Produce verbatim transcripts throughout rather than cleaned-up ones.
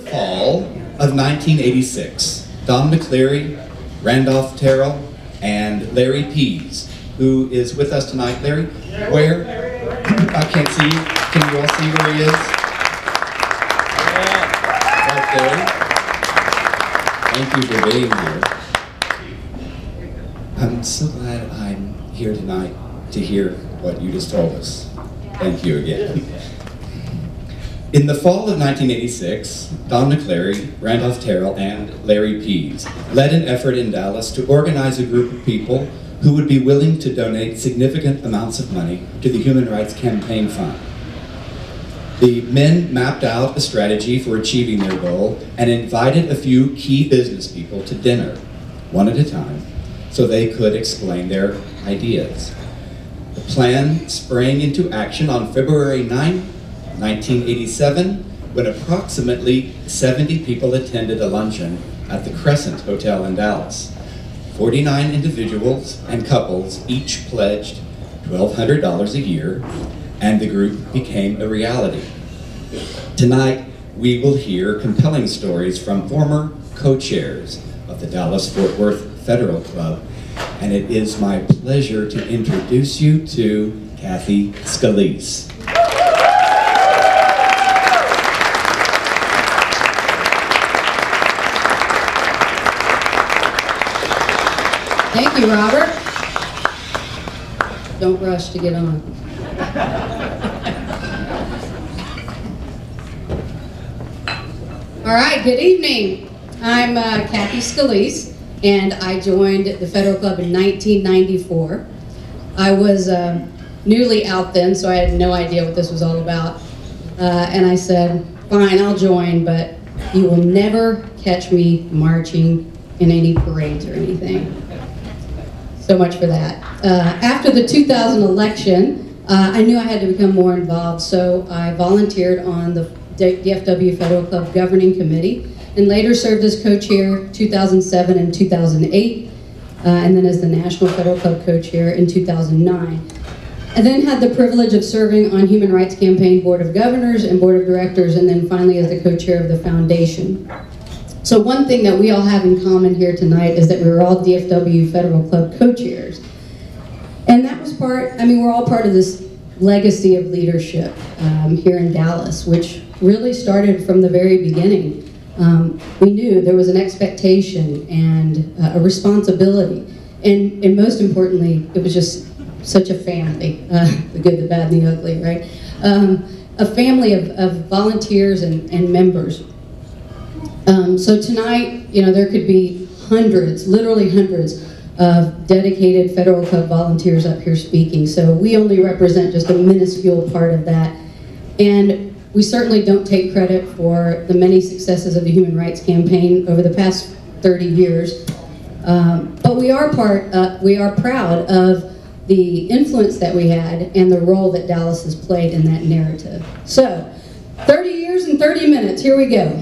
fall of nineteen eighty-six, Don McCleary, Randolph Terrell, and Larry Pease, who is with us tonight. Larry, where? I can't see you. Can you all see where he is? Right there. Thank you for being here. I'm so glad I'm here tonight to hear what you just told us. Thank you again. In the fall of nineteen eighty-six, Don McCleary, Randolph Terrell, and Larry Pease led an effort in Dallas to organize a group of people who would be willing to donate significant amounts of money to the Human Rights Campaign Fund. The men mapped out a strategy for achieving their goal and invited a few key business people to dinner, one at a time, so they could explain their ideas. The plan sprang into action on February ninth, nineteen eighty-seven, when approximately seventy people attended a luncheon at the Crescent Hotel in Dallas. forty-nine individuals and couples each pledged twelve hundred dollars a year, and the group became a reality. Tonight, we will hear compelling stories from former co-chairs of the Dallas-Fort Worth Federal Club, and it is my pleasure to introduce you to Cathi Scalise. Thank you, Robert. Don't rush to get on. All right, good evening. I'm uh, Cathi Scalise, and I joined the Federal Club in nineteen ninety-four. I was uh, newly out then, so I had no idea what this was all about. Uh, and I said, fine, I'll join, but you will never catch me marching in any parades or anything. So much for that. Uh, after the two thousand election, uh, I knew I had to become more involved, so I volunteered on the D F W Federal Club Governing Committee, and later served as co-chair two thousand seven and two thousand eight, uh, and then as the National Federal Club co-chair in two thousand nine. I then had the privilege of serving on Human Rights Campaign Board of Governors and Board of Directors, and then finally as the co-chair of the foundation. So one thing that we all have in common here tonight is that we were all D F W Federal Club co-chairs. And that was part, I mean, we're all part of this legacy of leadership um, here in Dallas, which really started from the very beginning. Um, we knew there was an expectation and uh, a responsibility. And, and most importantly, it was just such a family, uh, the good, the bad, and the ugly, right? Um, a family of, of volunteers and, and members. Um, so tonight, you know, there could be hundreds, literally hundreds of dedicated Federal Club volunteers up here speaking. So we only represent just a minuscule part of that. And we certainly don't take credit for the many successes of the Human Rights Campaign over the past thirty years. Um, but we are part, uh, we are proud of the influence that we had and the role that Dallas has played in that narrative. So, thirty years and thirty minutes, here we go.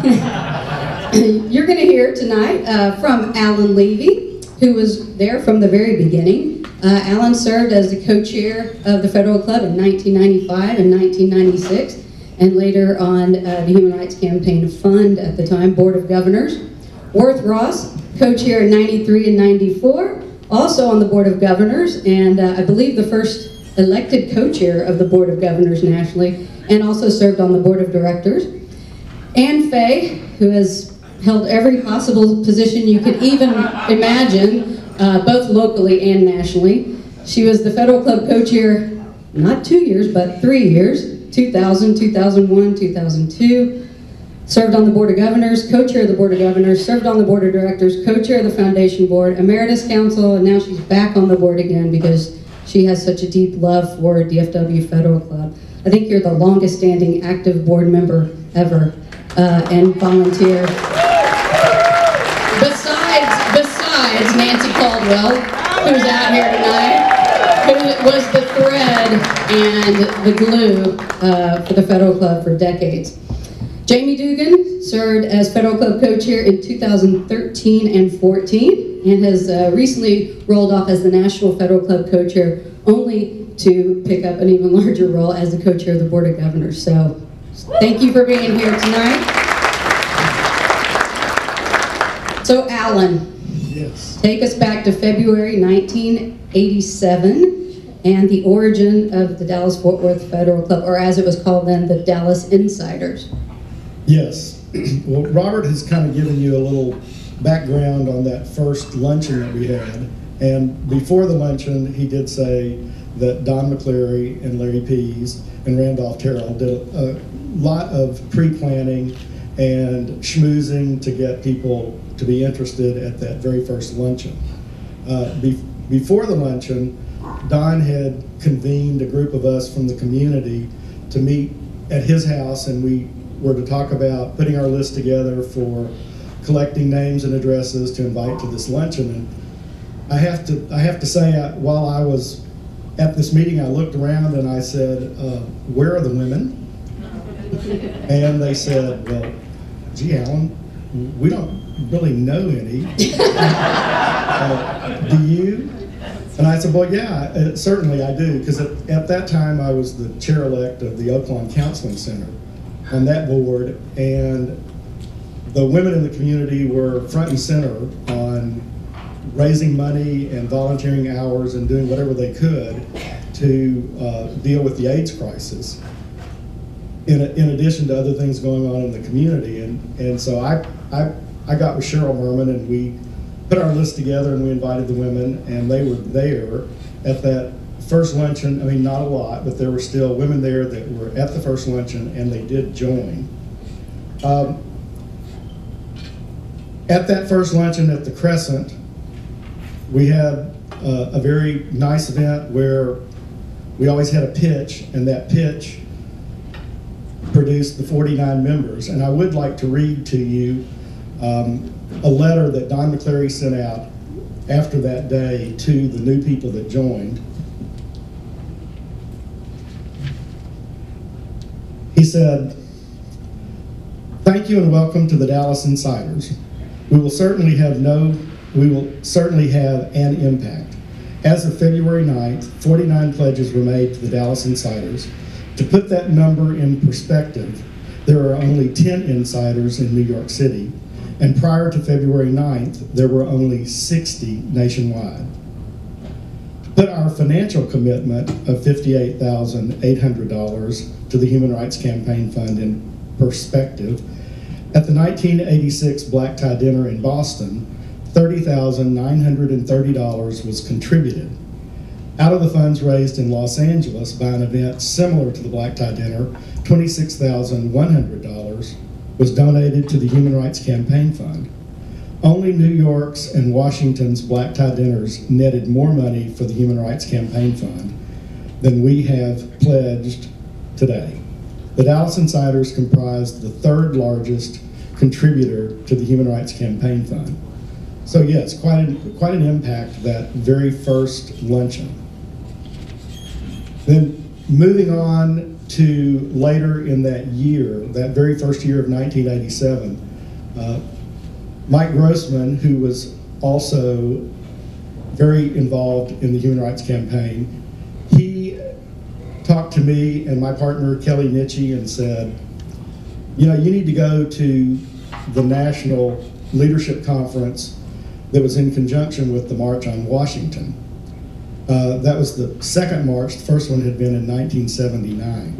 You're going to hear tonight uh, from Alan Levy, who was there from the very beginning. Uh, Alan served as the co-chair of the Federal Club in nineteen ninety-five and nineteen ninety-six, and later on uh, the Human Rights Campaign Fund at the time, Board of Governors. Worth Ross, co-chair in ninety-three and ninety-four, also on the Board of Governors, and uh, I believe the first elected co-chair of the Board of Governors nationally, and also served on the Board of Directors. Ann Fay, who has held every possible position you could even imagine, uh, both locally and nationally. She was the Federal Club co-chair, not two years, but three years, two thousand, two thousand one, two thousand two, served on the Board of Governors, co-chair of the Board of Governors, served on the Board of Directors, co-chair of the Foundation Board, Emeritus Counsel, and now she's back on the board again because she has such a deep love for D F W Federal Club. I think you're the longest standing active board member ever. Uh, and volunteer. Besides, besides Nancy Caldwell, who's out here tonight, who was the thread and the glue uh, for the Federal Club for decades. Jaime Duggan served as Federal Club co-chair in two thousand thirteen and fourteen, and has uh, recently rolled off as the National Federal Club co-chair, only to pick up an even larger role as the co-chair of the Board of Governors. So thank you for being here tonight. So Alan, Yes. take us back to February nineteen eighty-seven and the origin of the Dallas-Fort Worth Federal Club, or as it was called then, the Dallas Insiders. Yes. Well, Robert has kind of given you a little background on that first luncheon that we had. And before the luncheon, he did say that Don McCleary and Larry Pease and Randolph Terrell did a lot of pre-planning and schmoozing to get people to be interested at that very first luncheon. Uh, be before the luncheon, Don had convened a group of us from the community to meet at his house, and we were to talk about putting our list together for collecting names and addresses to invite to this luncheon. And I have to, I have to say, I, while I was at this meeting, I looked around and I said, uh, where are the women? And they said, well, gee, Alan, we don't really know any. uh, do you? And I said, well, yeah, uh, certainly I do, because at, at that time I was the chair-elect of the Oaklawn Counseling Center on that board, and the women in the community were front and center on raising money and volunteering hours and doing whatever they could to uh, deal with the AIDS crisis, in, in addition to other things going on in the community. And, and so I, I, I got with Cheryl Merman, and we put our list together, and we invited the women, and they were there at that first luncheon. I mean, not a lot, but there were still women there that were at the first luncheon, and they did join. Um, at that first luncheon at the Crescent, we had uh, a very nice event where we always had a pitch, and that pitch produced the forty-nine members. And I would like to read to you um, a letter that Don McCleary sent out after that day to the new people that joined. He said, "Thank you and welcome to the Dallas Insiders. We will certainly have no, we will certainly have an impact. As of February ninth, forty-nine pledges were made to the Dallas Insiders. To put that number in perspective, there are only ten insiders in New York City, and prior to February ninth, there were only sixty nationwide. To put our financial commitment of fifty-eight thousand eight hundred dollars to the Human Rights Campaign Fund in perspective, at the nineteen eighty-six Black Tie Dinner in Boston, thirty thousand nine hundred thirty dollars was contributed. Out of the funds raised in Los Angeles by an event similar to the Black Tie Dinner, twenty-six thousand one hundred dollars was donated to the Human Rights Campaign Fund. Only New York's and Washington's Black Tie Dinners netted more money for the Human Rights Campaign Fund than we have pledged today. The Dallas Insiders comprised the third largest contributor to the Human Rights Campaign Fund." So yes, quite, a, quite an impact, that very first luncheon. Then moving on to later in that year, that very first year of nineteen eighty-seven, uh, Mike Grossman, who was also very involved in the Human Rights Campaign, he talked to me and my partner Kelly Nitchie and said, you know, you need to go to the National Leadership Conference that was in conjunction with the March on Washington. Uh, that was the second march. The first one had been in nineteen seventy-nine.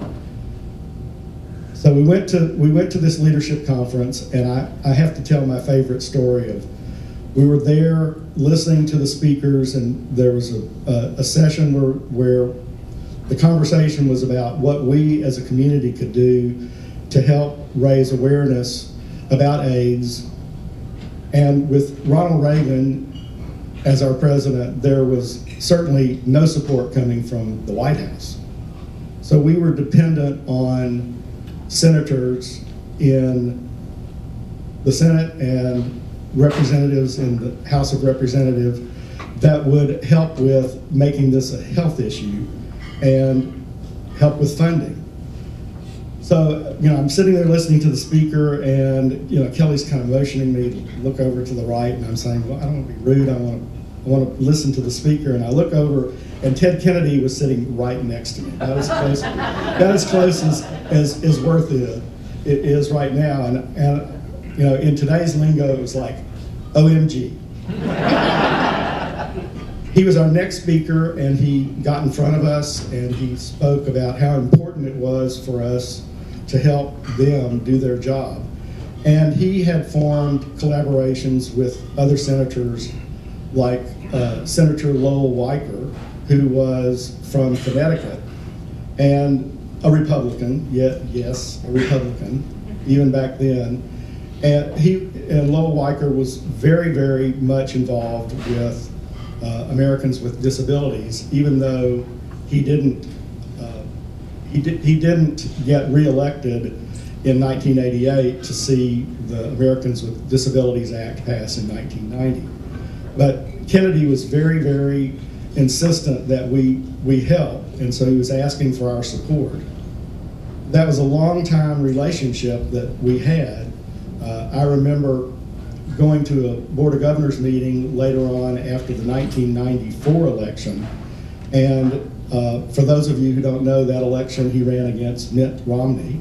So we went to we went to this leadership conference, and I, I have to tell my favorite story of, we were there listening to the speakers, and there was a, a, a session where, where the conversation was about what we as a community could do to help raise awareness about AIDS. And with Ronald Reagan as our president, there was certainly no support coming from the White House. So we were dependent on senators in the Senate and representatives in the House of Representatives that would help with making this a health issue and help with funding. So, you know, I'm sitting there listening to the speaker, and, you know, Kelly's kind of motioning me to look over to the right, and I'm saying, well, I don't want to be rude, I want to, I want to listen to the speaker. And I look over, and Ted Kennedy was sitting right next to me. That was close, that as close as, as, as Worth is, it is right now. And, and, you know, in today's lingo, it was like, O M G. He was our next speaker, and he got in front of us and he spoke about how important it was for us to help them do their job. And he had formed collaborations with other senators, like uh, Senator Lowell Weicker, who was from Connecticut, and a Republican, yet yes, a Republican, even back then. And he and Lowell Weicker was very, very much involved with uh, Americans with disabilities, even though he didn't uh, he di he didn't get reelected in nineteen eighty-eight to see the Americans with Disabilities Act pass in nineteen ninety. But Kennedy was very, very insistent that we we help, and so he was asking for our support. That was a long time relationship that we had. Uh, I remember going to a Board of Governors meeting later on after the nineteen ninety-four election, and uh, for those of you who don't know, that election he ran against Mitt Romney,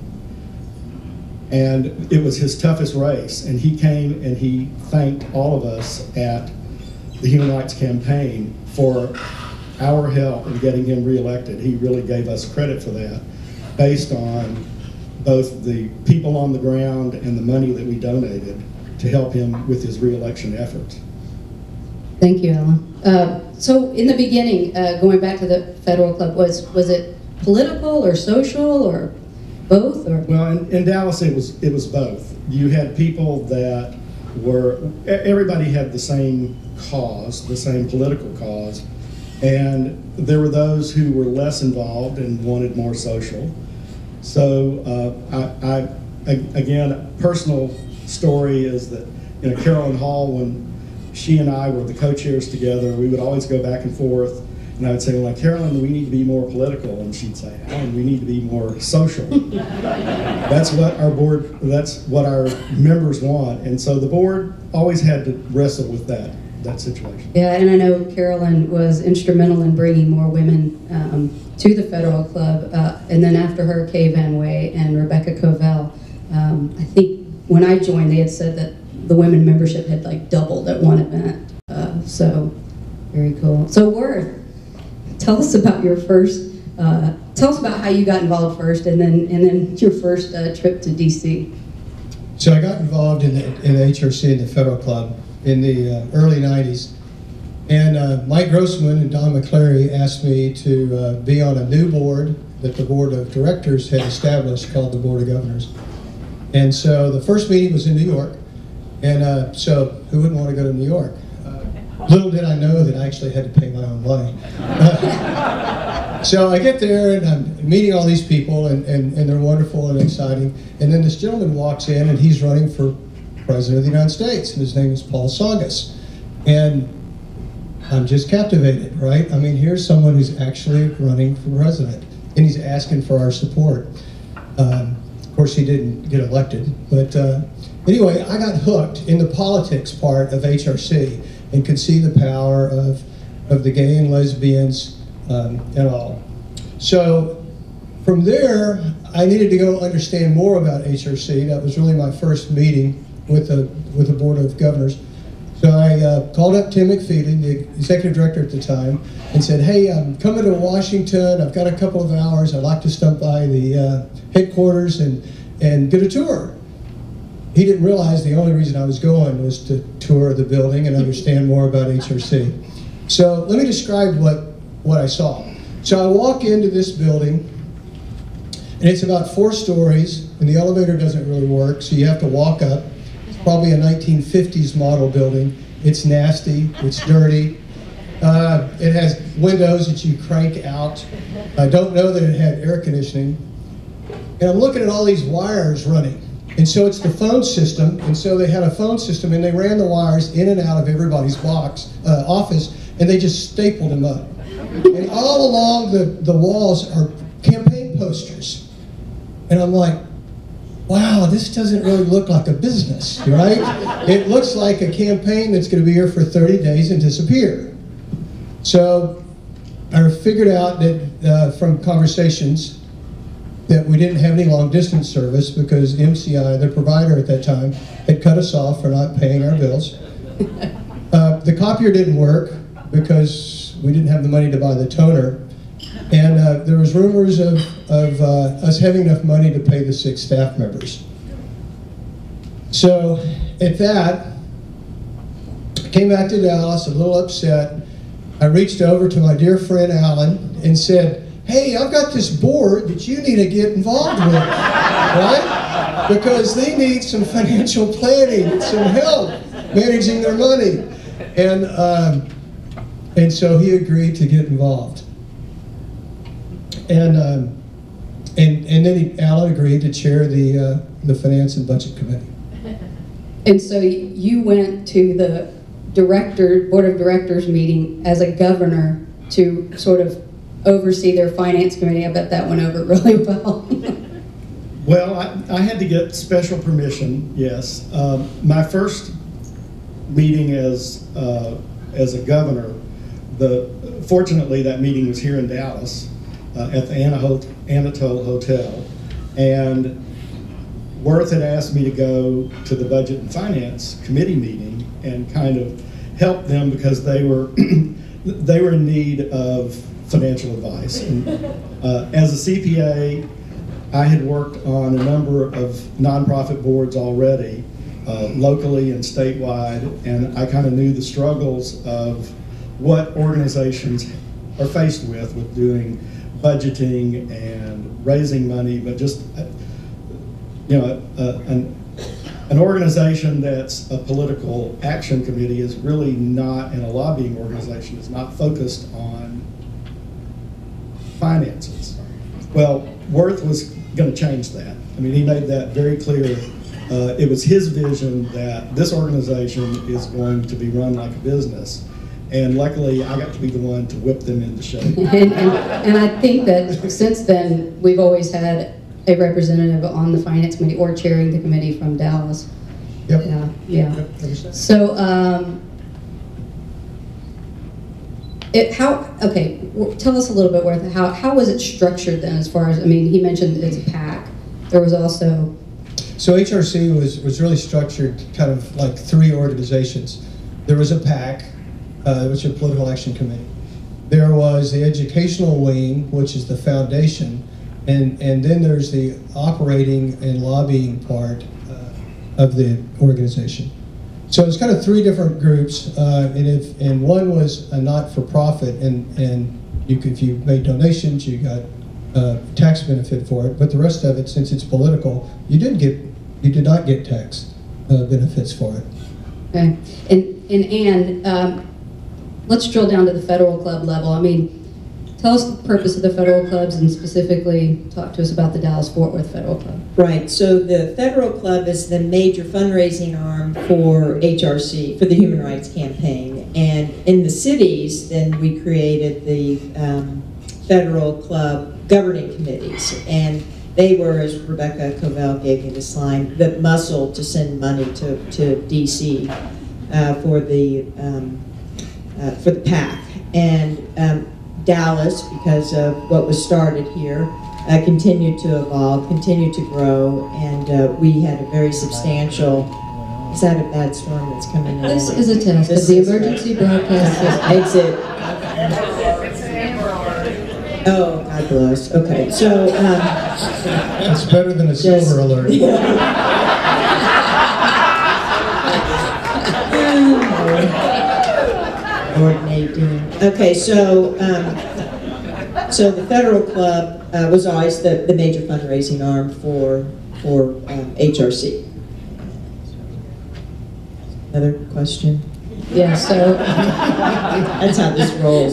and it was his toughest race, and he came and he thanked all of us at the Human Rights Campaign for our help in getting him reelected. He really gave us credit for that, based on both the people on the ground and the money that we donated to help him with his reelection efforts. Thank you, Alan. Uh, so in the beginning, uh, going back to the federal club, was was it political or social or both? Or? Well, in, in Dallas, it was it was both. You had people that were, everybody had the same cause, the same political cause, and there were those who were less involved and wanted more social. So uh, I, I, again, a personal story is that, you know, Carolyn Hall, when she and I were the co-chairs together, we would always go back and forth, and I would say, well, like, Carolyn, we need to be more political, and she'd say, Alan, we need to be more social. That's what our board, that's what our members want, and so the board always had to wrestle with that, that situation. Yeah, and I know Carolyn was instrumental in bringing more women um, to the federal club, uh, and then after her, Kay Van Way and Rebecca Covell, um, I think when I joined, they had said that the women membership had like doubled at one event. Uh, so, very cool. So, Worth, tell us about your first. Uh, tell us about how you got involved first, and then and then your first uh, trip to D C. So I got involved in the, in the H R C in the Federal Club in the uh, early nineties, and uh, Mike Grossman and Don McClary asked me to uh, be on a new board that the board of directors had established called the Board of Governors. And so the first meeting was in New York, and uh, so who wouldn't want to go to New York? Uh, little did I know that I actually had to pay my own way. Uh, so I get there, and I'm meeting all these people, and, and, and they're wonderful and exciting. And then this gentleman walks in, and he's running for President of the United States, and his name is Paul Saugus. And I'm just captivated, right? I mean, here's someone who's actually running for president, and he's asking for our support. Um, Of course, he didn't get elected, but uh, anyway, I got hooked in the politics part of H R C and could see the power of, of the gay and lesbians um, and all. So from there, I needed to go understand more about H R C. That was really my first meeting with the, with the Board of Governors. So I uh, called up Tim McFeely, the executive director at the time, and said, hey, I'm coming to Washington. I've got a couple of hours. I'd like to stop by the uh, headquarters and, and get a tour. He didn't realize the only reason I was going was to tour the building and understand more about H R C. So let me describe what, what I saw. So I walk into this building, and it's about four stories, and the elevator doesn't really work, so you have to walk up. Probably a nineteen fifties model building. It's nasty, it's dirty. Uh, it has windows that you crank out. I don't know that it had air conditioning. And I'm looking at all these wires running. And so it's the phone system, and so they had a phone system, and they ran the wires in and out of everybody's box, uh, office, and they just stapled them up. And all along the, the walls are campaign posters. And I'm like, wow, this doesn't really look like a business, right? It looks like a campaign that's going to be here for thirty days and disappear. So I figured out that uh, from conversations that we didn't have any long distance service because M C I, the provider at that time, had cut us off for not paying our bills. uh, the copier didn't work because we didn't have the money to buy the toner. And uh, there was rumors of, of uh, us having enough money to pay the six staff members. So at that, I came back to Dallas a little upset. I reached over to my dear friend Alan and said, hey, I've got this board that you need to get involved with, right? Because they need some financial planning, some help managing their money. And, um, and so he agreed to get involved. And, um, and, and then he, Alan agreed to chair the, uh, the Finance and Budget Committee. And so you went to the director, board of directors meeting as a governor to sort of oversee their finance committee. I bet that went over really well. Well, I, I had to get special permission, yes. Um, my first meeting as, uh, as a governor, the, fortunately that meeting was here in Dallas uh, at the Anatole Hotel. And Worth had asked me to go to the Budget and Finance Committee meeting and kind of help them because they were they were in need of financial advice. And, uh, as a C P A, I had worked on a number of nonprofit boards already, uh, locally and statewide, and I kind of knew the struggles of what organizations are faced with with doing budgeting and raising money, but just you know, uh, an, an organization that's a political action committee is really not, and a lobbying organization is not focused on finances. Well, Worth was going to change that. I mean, he made that very clear. Uh, it was his vision that this organization is going to be run like a business. And luckily, I got to be the one to whip them into shape. and, and, and I think that since then, we've always had a representative on the finance committee or chairing the committee from Dallas. Yep. Yeah. Yeah. Yep. So, um, it, how? Okay, tell us a little bit, Worth. How how was it structured then? As far as I mean, he mentioned it's a PAC. There was also. So H R C was was really structured kind of like three organizations. There was a PAC, uh, which is a political action committee. There was the educational wing, which is the foundation. And, and then there's the operating and lobbying part uh, of the organization. So it's kind of three different groups, uh, and if and one was a not-for-profit, and and you could, if you made donations, you got uh, tax benefit for it. But the rest of it, since it's political, you did get you did not get tax uh, benefits for it. Okay, and and Ann, um, let's drill down to the federal club level. I mean. Tell us the purpose of the federal clubs and specifically talk to us about the Dallas-Fort Worth Federal Club. Right, so the federal club is the major fundraising arm for H R C, for the Human Rights Campaign. And in the cities, then we created the um, federal club governing committees. And they were, as Rebecca Covell gave me this line, the muscle to send money to, to D C uh, for the um, uh, for the PAC. And um, Dallas, because of what was started here, uh, continued to evolve, continued to grow, and uh, we had a very substantial. Is that a bad storm that's coming in? This is a test This of the is emergency broadcast system. Exit. Oh, God bless. Okay, so. Um, It's better than a Just- silver alert. Lord Nadine. Okay, so um, so the federal club uh, was always the, the major fundraising arm for for um, H R C. Another question? Yeah, so. That's how this rolls.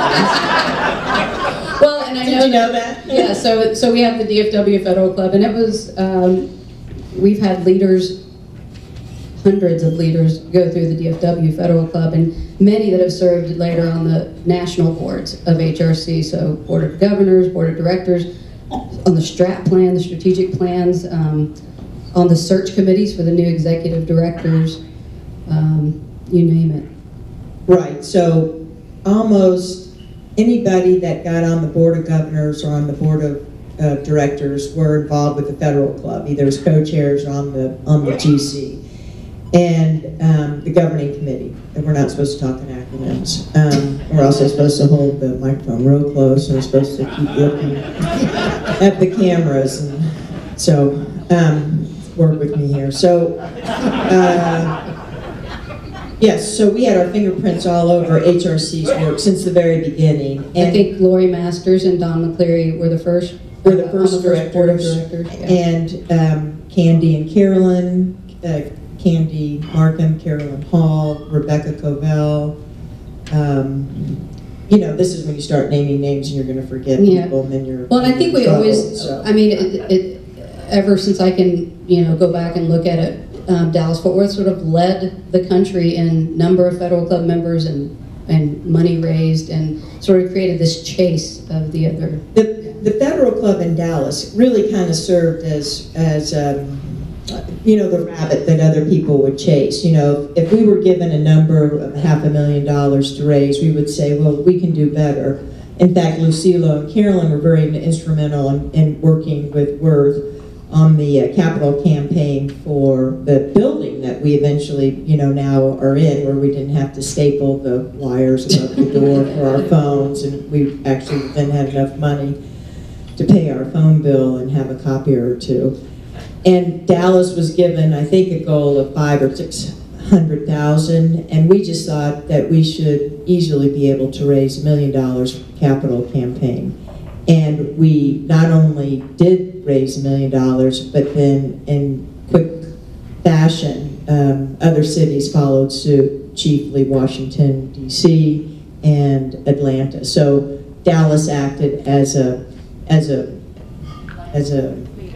Well, and I Did know, you know that? Yeah, so so we have the D F W Federal Club, and it was um, we've had leaders, hundreds of leaders, go through the D F W Federal Club, and many that have served later on the national boards of H R C. So Board of Governors, Board of Directors, on the strat plan, the strategic plans, um, on the search committees for the new executive directors, um, you name it. Right, so almost anybody that got on the Board of Governors or on the Board of uh, Directors were involved with the federal club, either as co-chairs or on the, on the G C. and um, the governing committee. And we're not supposed to talk in acronyms. Um, we're also supposed to hold the microphone real close, and we're supposed to keep looking at the cameras. And so, um, work with me here. So, uh, yes, so we had our fingerprints all over H R C's work since the very beginning. And I think Lori Masters and Don McCleary were the first. We're the first on the first board of directors. directors. Yeah. And um, Candy and Carolyn, uh, Candy Markham, Carolyn Hall, Rebecca Covell. Um, you know, this is when you start naming names and you're going to forget Yeah. people, and then you're. Well, and I think we trouble, always. so. I mean, it, it, ever since I can, you know, go back and look at it, um, Dallas Fort Worth sort of led the country in number of federal club members and and money raised, and sort of created this chase of the other. The, the federal club in Dallas really kind of served as, as um, you know, the rabbit that other people would chase. You know, if we were given a number of half a million dollars to raise, we would say, well, we can do better. In fact, Lucilo and Carolyn were very instrumental in, in working with Worth on the uh, capital campaign for the building that we eventually, you know, now are in, where we didn't have to staple the wires above the door for our phones, and we actually then had enough money to pay our phone bill and have a copier or two. And Dallas was given, I think, a goal of five or six hundred thousand, and we just thought that we should easily be able to raise a million dollars for capital campaign. And we not only did raise a million dollars, but then in quick fashion, um, other cities followed suit, chiefly Washington, D C and Atlanta. So Dallas acted as a, as a, as a,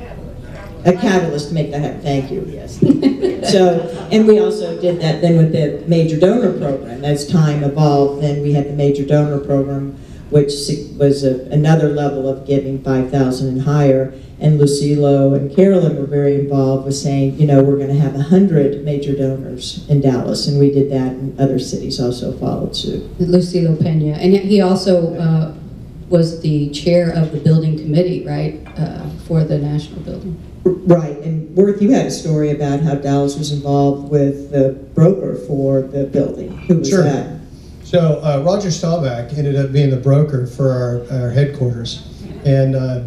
a catalyst to make that happen. Thank you, yes. So, and we also did that then with the major donor program. As time evolved, then we had the major donor program, which was a, another level of giving five thousand and higher. And Lucilo and Carolyn were very involved with saying, you know, we're going to have one hundred major donors in Dallas, and we did that, and other cities also followed suit. Lucilo Pena, and yet he also uh, was the chair of the building committee, right, uh, for the national building. Right, and Worth, you had a story about how Dallas was involved with the broker for the building. Who was Sure. that? So uh, Roger Staubach ended up being the broker for our, our headquarters, and uh,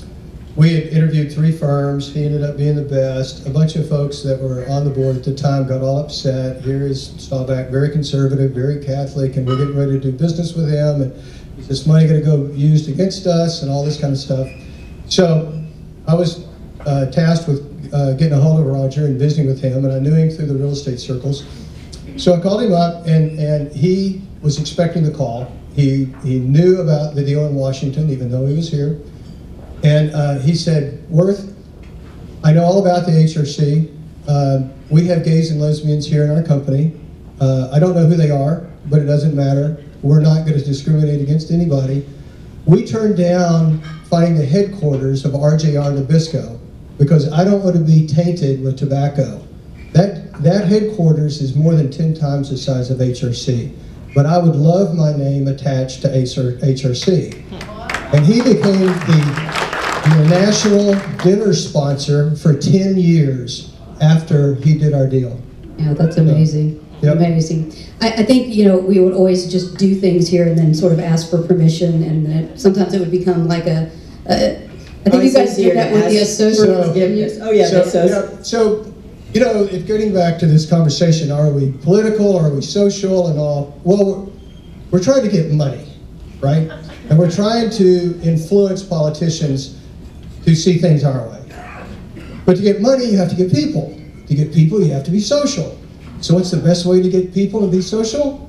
we had interviewed three firms. He ended up being the best. A bunch of folks that were on the board at the time got all upset. Here is Staubach, very conservative, very Catholic, and we're getting ready to do business with him, and is this money going to go used against us, and all this kind of stuff. So I was uh, tasked with uh, getting a hold of Roger and visiting with him, and I knew him through the real estate circles. So I called him up, and, and he was expecting the call. He, he knew about the deal in Washington, even though he was here. And uh, he said, Worth, I know all about the H R C. Uh, we have gays and lesbians here in our company. Uh, I don't know who they are, but it doesn't matter. We're not going to discriminate against anybody. We turned down finding the headquarters of R J R Nabisco because I don't want to be tainted with tobacco. That, that headquarters is more than ten times the size of H R C. But I would love my name attached to H R C. And he became the, the national dinner sponsor for ten years after he did our deal. Yeah, that's amazing. Yep. Amazing. I, I think, you know, we would always just do things here and then sort of ask for permission, and then sometimes it would become like a, a I think Oh, you guys it's did that with the easier to ask associates. for forgiveness. Oh yeah, so, that's us. you know, so, you know, it, getting back to this conversation, are we political, are we social and all? Well, we're, we're trying to get money, right? And we're trying to influence politicians to see things our way. But to get money, you have to get people. To get people, you have to be social. So what's the best way to get people to be social?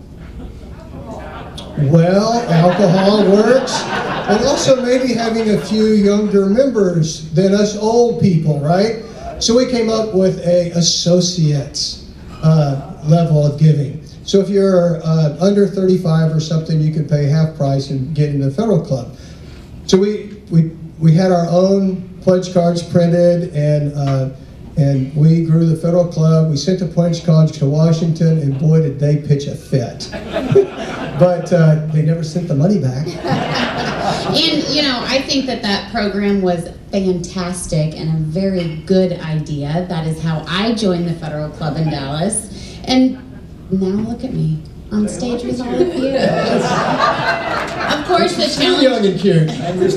Well, alcohol works. And also maybe having a few younger members than us old people, right? So we came up with a associates uh, level of giving. So if you're uh, under thirty-five or something, you can pay half price and get in the federal club. So we we we had our own pledge cards printed, and uh, and we grew the federal club. We sent the pledge cards to Washington, and boy, did they pitch a fit. But uh, they never sent the money back. And, you know, I think that that program was fantastic and a very good idea. That is how I joined the Federal Club in Dallas. And now look at me on stage with all of you. Of course, the challenge... Young and cute.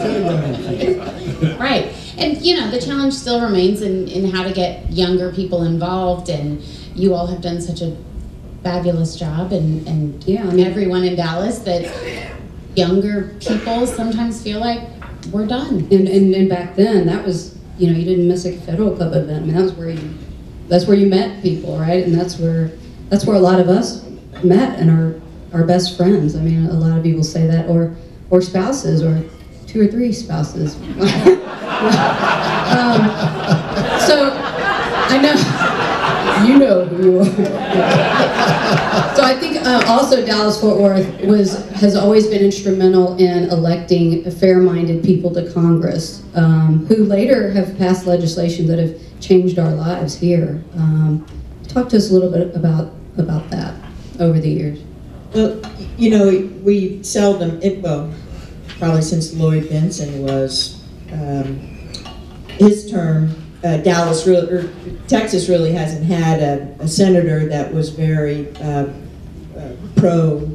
Right. And, you know, the challenge still remains in, in how to get younger people involved, and you all have done such a fabulous job, and, and Yeah, I mean- everyone in Dallas, that younger people sometimes feel like we're done. And, and and back then, that was, you know, you didn't miss a Federal Club event. I mean, that was where you, that's where you met people, right? And that's where, that's where a lot of us met and are our best friends. I mean, a lot of people say that, or or spouses, or two or three spouses. um, so I know. You know who you are. So I think uh, also Dallas-Fort Worth was has always been instrumental in electing fair-minded people to Congress, um, who later have passed legislation that have changed our lives here. Um, talk to us a little bit about about that over the years. Well, you know, we seldom, it, well, probably since Lloyd Benson was um, his term. Uh, Dallas, really, or Texas really hasn't had a, a senator that was very uh, uh, pro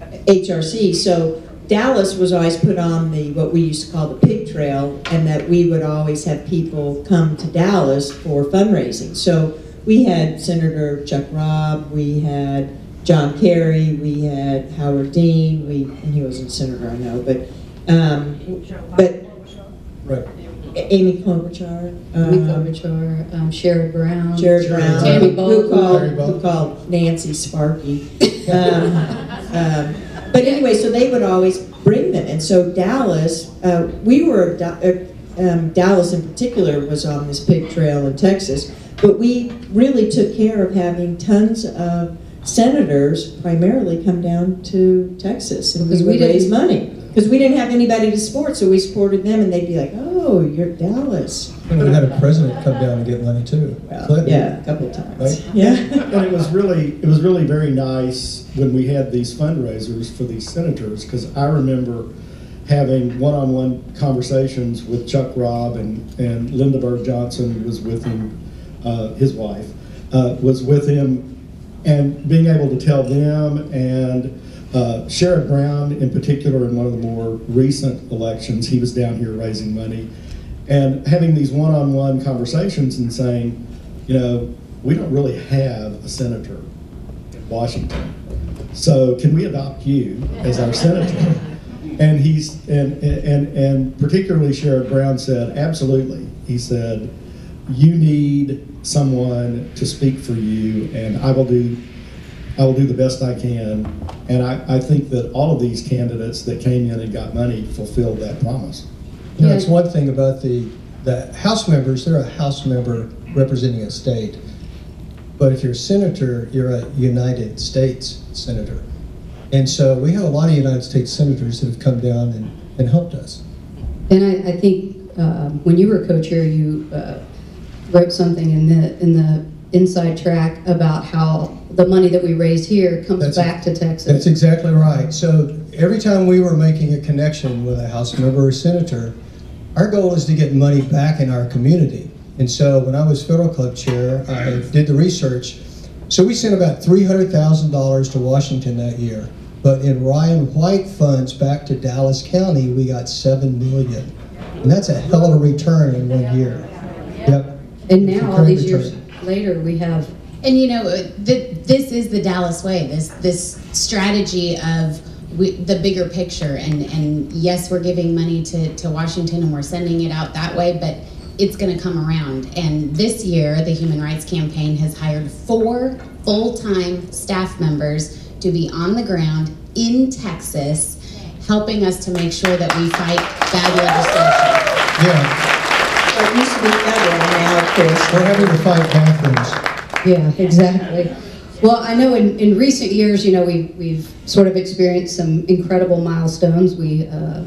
H R C. So Dallas was always put on the what we used to call the pig trail, and that we would always have people come to Dallas for fundraising. So we had Senator Chuck Robb, we had John Kerry, we had Howard Dean. We and he wasn't a senator, I know, but um, but. Right. Amy Klobuchar, Amy um, Klobuchar, um, Sherrod Brown, Sherrod Brown, Tammy who Bolton. called, Terry Bolton. who called Nancy Sparky. Um, um, but anyway, so they would always bring them, and so Dallas, uh, we were uh, um, Dallas in particular was on this pig trail in Texas, but we really took care of having tons of senators primarily come down to Texas, and Because we we would raise didn't- money. Because we didn't have anybody to support, so we supported them, and they'd be like, "Oh, you're Dallas." And we had a president come down and get money too. Well, Clinton. yeah, a couple of times. Right? Yeah. And it was really, it was really very nice when we had these fundraisers for these senators, because I remember having one-on-one conversations with Chuck Robb, and, and Linda Bird Johnson was with him, uh, his wife, uh, was with him, and being able to tell them, and uh, Sherrod Brown in particular, in one of the more recent elections, he was down here raising money, and having these one-on-one conversations and saying, you know, we don't really have a senator in Washington, so can we adopt you as our senator? And he's and and and particularly Sherrod Brown said, absolutely. He said, you need someone to speak for you, and I will do I will do the best I can. And I, I think that all of these candidates that came in and got money fulfilled that promise. You know, it's one thing about the, the House members, they're a House member representing a state. But if you're a senator, you're a United States senator. And so we have a lot of United States senators that have come down and, and helped us. And I, I think um, when you were co-chair, you uh, wrote something in the in the inside track about how the money that we raise here comes That's back to Texas. That's exactly right. So every time we were making a connection with a House member or senator, our goal is to get money back in our community. And so when I was Federal Club chair, I did the research. So we sent about three hundred thousand dollars to Washington that year. But in Ryan White funds back to Dallas County, we got seven million dollars. And that's a hell of a return in one year. Yep. And It's a now, all great these years return. later, we have. And you know, the, this is the Dallas way, this this strategy of we, the bigger picture. And, and yes, we're giving money to, to Washington and we're sending it out that way, but it's going to come around. And this year, the Human Rights Campaign has hired four full-time staff members to be on the ground in Texas, helping us to make sure that we fight bad legislation. Yeah. Well, it used to be federal, now of course. We're having to fight bathrooms. Yeah, exactly. Well, I know in, in recent years, you know, we've, we've sort of experienced some incredible milestones. We uh,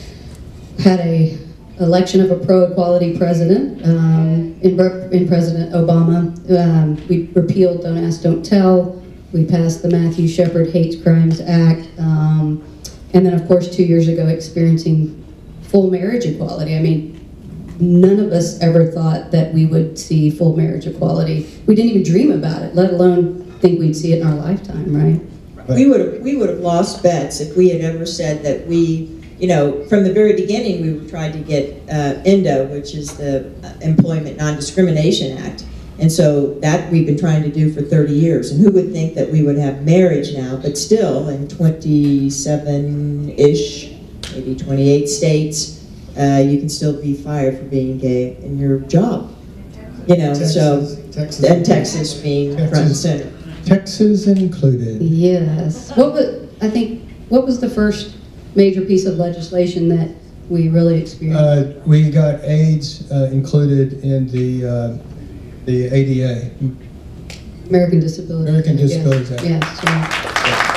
had a election of a pro-equality president um, in, in President Obama. Um, we repealed Don't Ask, Don't Tell. We passed the Matthew Shepard Hates Crimes Act. Um, and then, of course, two years ago, experiencing full marriage equality. I mean, none of us ever thought that we would see full marriage equality. We didn't even dream about it, let alone think we'd see it in our lifetime, right? We would have, we would have lost bets if we had ever said that we, you know, from the very beginning we were trying to get uh, E N D O, which is the Employment Non-Discrimination Act. And so that we've been trying to do for thirty years. And who would think that we would have marriage now, but still in twenty-seven-ish, maybe twenty-eight states, uh, you can still be fired for being gay in your job. You know, Texas, so, Texas. and Texas being Texas. front and center. Texas included. Yes. What was, I think, what was the first major piece of legislation that we really experienced? Uh, we got AIDS uh, included in the uh, the A D A. American Disabilities American Act, Disabilities yes. Act. Yes, yeah.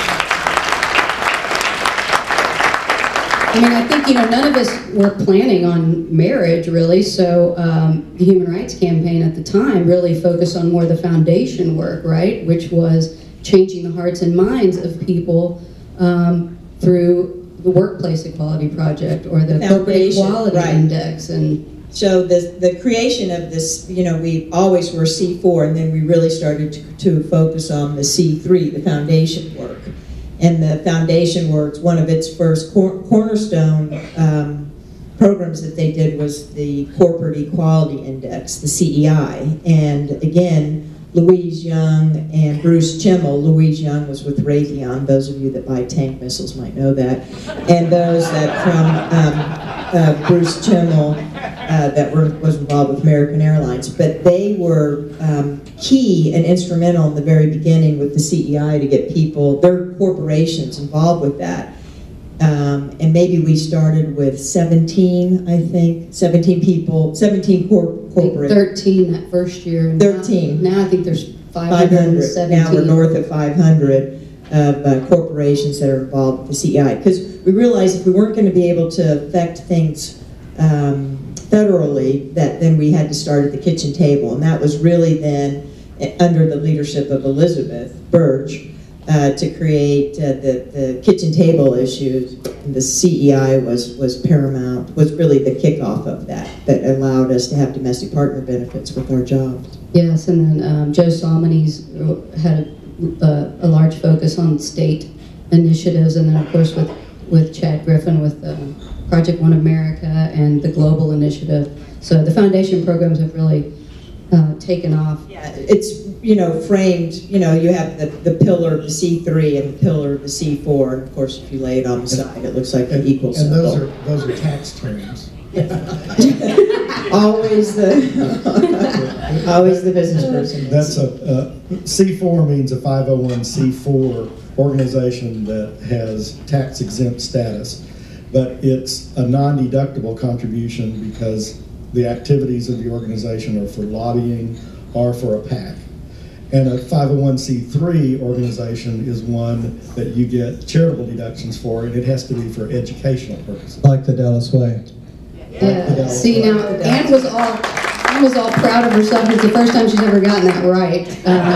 I mean, I think, you know, none of us were planning on marriage, really, so um, the Human Rights Campaign at the time really focused on more the foundation work, right, which was changing the hearts and minds of people um, through the Workplace Equality Project or the, the Corporate Equality right. Index. And so the, the creation of this, you know, we always were C four, and then we really started to, to focus on the C three, the foundation work. And the foundation works, one of its first cor cornerstone um, programs that they did was the Corporate Equality Index, the C E I. And again, Louise Young and Bruce Chimmel. Louise Young was with Raytheon. Those of you that buy tank missiles might know that. And those that from um, uh, Bruce Chimmel uh, that were, was involved with American Airlines. But they were um, key and instrumental in the very beginning with the C E I to get people, their corporations involved with that. Um, and maybe we started with seventeen, I think, seventeen people, seventeen cor corporate. thirteen that first year. And thirteen. Now, now I think there's five five hundred. seventeen. Now we're north of five hundred of uh, corporations that are involved with the C E I. Because we realized if we weren't going to be able to affect things um, federally, that then we had to start at the kitchen table. And that was really then uh, under the leadership of Elizabeth Birch uh, to create uh, the, the kitchen table issues. And the C E I was, was paramount, was really the kickoff of that, that allowed us to have domestic partner benefits with our jobs. Yes, and then um, Joe Salmonese had a, a, a large focus on state initiatives, and then of course with, with Chad Griffin with um, Project One America and the Global Initiative. So the foundation programs have really uh, taken off. Yeah, it's, you know, framed, you know, you have the, the pillar of the C three and the pillar of the C four, and of course if you lay it on the side it looks like an equal And those symbol. are, those are tax terms. Always the, always the business person. That's a, uh, C four means a five oh one C four organization that has tax exempt status, but it's a non-deductible contribution because the activities of the organization are for lobbying or for a PAC. And a five oh one C three organization is one that you get charitable deductions for, and it has to be for educational purposes. Like the Dallas Way. Yeah. See now, Ann was all Ann was all proud of herself. It's the first time she's ever gotten that right.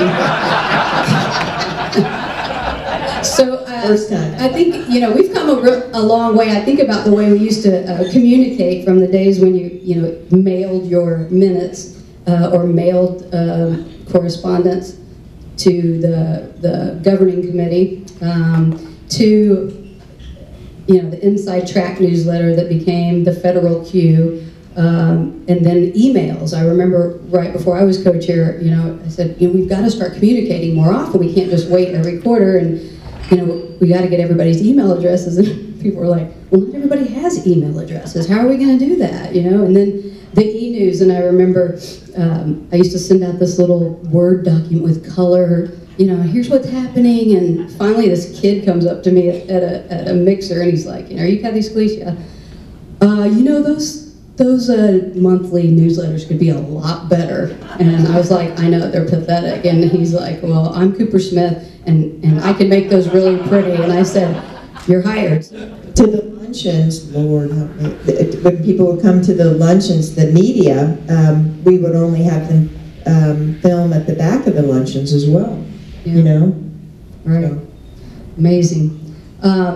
Um, so uh, First time. I think you know we've come a, real, a long way. I think about the way we used to uh, communicate from the days when you you know mailed your minutes uh, or mailed um, correspondence to the the governing committee um, to. You know, the Inside Track newsletter that became the Federal Q, um, and then emails. I remember right before I was co-chair, you know, I said, you know, we've got to start communicating more often. We can't just wait every quarter, and you know, we got to get everybody's email addresses. And people were like, well, not everybody has email addresses. How are we going to do that? You know, and then the e-news. And I remember um, I used to send out this little Word document with color. You know, here's what's happening, and finally this kid comes up to me at, at, a, at a mixer, and he's like, you know, are you Cathi Scalise? Yeah. Uh, you know, those those uh, monthly newsletters could be a lot better. And I was like, I know, they're pathetic. And he's like, well, I'm Cooper Smith, and, and I can make those really pretty. And I said, you're hired. To the luncheons, Lord help me, when people would come to the luncheons, the media, um, we would only have them um, film at the back of the luncheons as well. Yeah. You know? Right. So. Amazing. Um,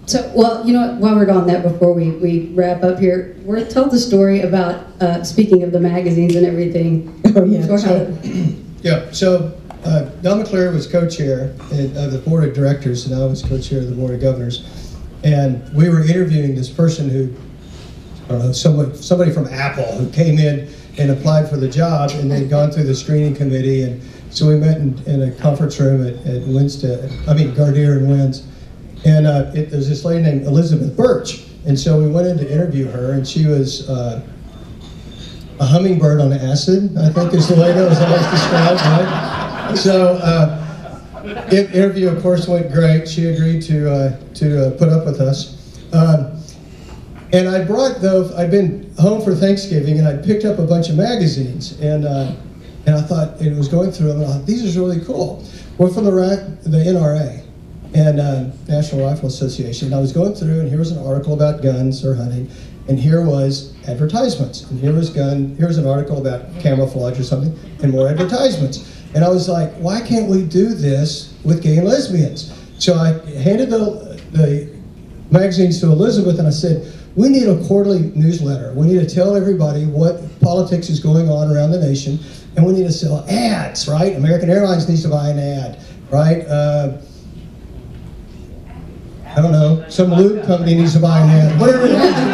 So, well, you know what, while we're on that, before we, we wrap up here, we're tell the story about, uh, speaking of the magazines and everything. Oh, yeah. So, So, yeah, so uh, Don McClary was co-chair of the board of directors, and I was co-chair of the board of governors. And we were interviewing this person who, I don't know, somebody, somebody from Apple who came in and applied for the job, and they'd gone through the screening committee. And so we met in, in a conference room at, at Winston, I mean, Gardier and Wins. And uh, it, there's this lady named Elizabeth Birch. And so we went in to interview her, and she was uh, a hummingbird on acid, I think is the way that was always described, right? So uh, the interview, of course, went great. She agreed to, uh, to uh, put up with us. Um, and I brought, though, I'd been home for Thanksgiving, and I picked up a bunch of magazines. And, uh, and I thought, it was going through them, and I thought, these are really cool. One from the, the N R A. And uh, National Rifle Association. And I was going through, and here was an article about guns or hunting, and here was advertisements, and here was gun. Here's an article about camouflage or something, and more advertisements. And I was like, why can't we do this with gay and lesbians? So I handed the, the magazines to Elizabeth, and I said, we need a quarterly newsletter. We need to tell everybody what politics is going on around the nation, and we need to sell ads, right? American Airlines needs to buy an ad, right? Uh, I don't know, some lube company needs to buy an ad, whatever it needs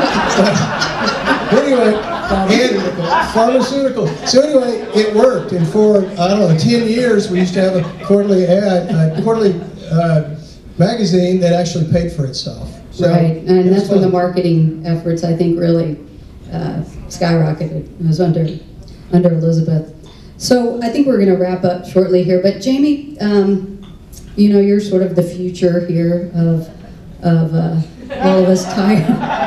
to be. So, anyway, and pharmaceutical. So anyway, it worked, and for, I don't know, ten years we used to have a quarterly ad, a quarterly uh, magazine that actually paid for itself. So right, and it that's when the fun. marketing efforts, I think, really uh, skyrocketed. It was under, under Elizabeth. So I think we're going to wrap up shortly here, but Jamie, um, you know, you're sort of the future here of, of uh, all of us tired.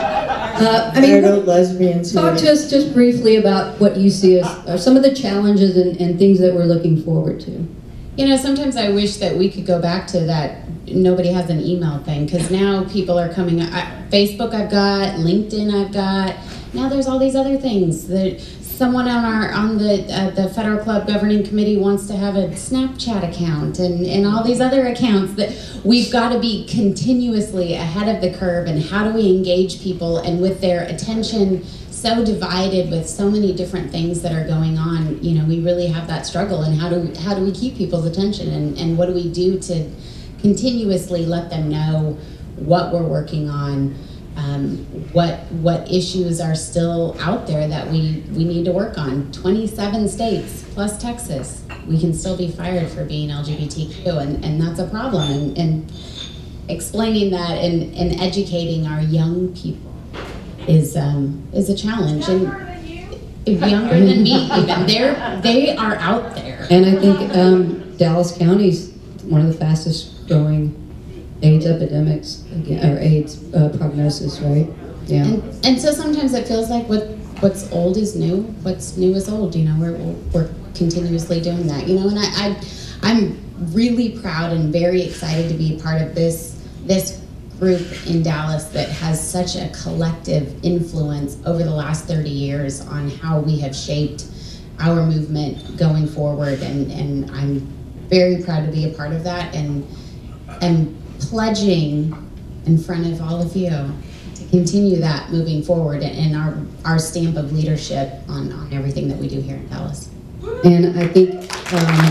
Uh, I mean, Tired lesbians. Talk to us just briefly about what you see as uh, some of the challenges and, and things that we're looking forward to. You know, sometimes I wish that we could go back to that nobody has an email thing, because now people are coming, I, Facebook I've got, LinkedIn I've got, now there's all these other things that someone on our on the uh, the Federal Club Governing Committee wants to have a Snapchat account and, and all these other accounts that we've got to be continuously ahead of the curve. And how do we engage people, and with their attention so divided with so many different things that are going on, you know, we really have that struggle. And how do how do we keep people's attention, and, and what do we do to continuously let them know what we're working on, um, what what issues are still out there that we, we need to work on. twenty-seven states plus Texas, we can still be fired for being L G B T Q, and, and that's a problem. And, and explaining that and, and educating our young people is um, is a challenge. And younger than me, even they're they are out there. And I think um, Dallas County's one of the fastest growing AIDS epidemics, or AIDS uh, prognosis, right? Yeah. And, and so sometimes it feels like what what's old is new, what's new is old. You know, we're we're continuously doing that. You know, and I, I I'm really proud and very excited to be a part of this this group in Dallas that has such a collective influence over the last thirty years on how we have shaped our movement going forward. And and I'm very proud to be a part of that, and and pledging in front of all of you to continue that moving forward, and our our stamp of leadership on, on everything that we do here in Dallas. And I think, um,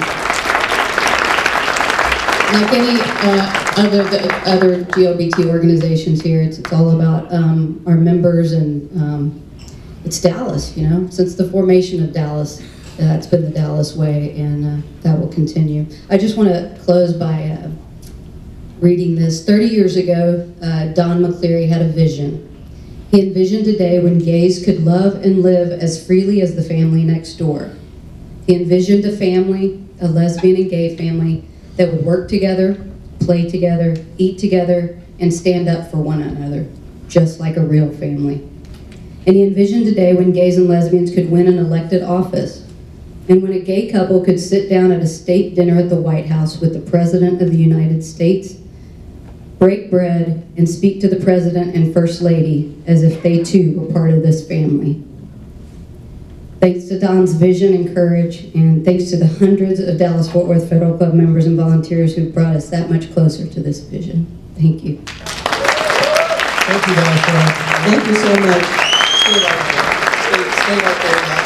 like any uh, other the other G L B T organizations here, it's, it's all about um, our members, and um, it's Dallas, you know, since the formation of Dallas. Uh, it's been the Dallas way, and uh, that will continue. I just want to close by uh, reading this. thirty years ago, uh, Don McCleary had a vision. He envisioned a day when gays could love and live as freely as the family next door. He envisioned a family, a lesbian and gay family, that would work together, play together, eat together, and stand up for one another, just like a real family. And he envisioned a day when gays and lesbians could win an elected office, and when a gay couple could sit down at a state dinner at the White House with the President of the United States, break bread, and speak to the President and First Lady as if they too were part of this family. Thanks to Don's vision and courage, and thanks to the hundreds of Dallas-Fort Worth Federal Club members and volunteers who've brought us that much closer to this vision. Thank you. Thank you, Dallas. Thank you so much. Stay right there. Stay, stay right there.